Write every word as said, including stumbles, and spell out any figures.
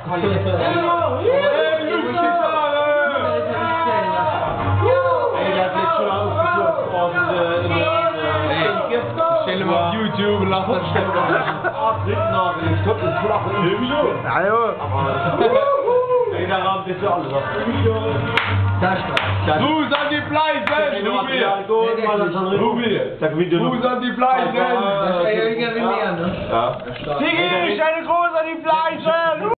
kan je. Stellen we op YouTube, lachen. Ja joh. Ik daar aan dit alles af. Who's on the fly then? Ruby. Ruby. Who's on the fly then? Ik heb hem niet aan. Siggy, zijn er gewoon aan die fly then?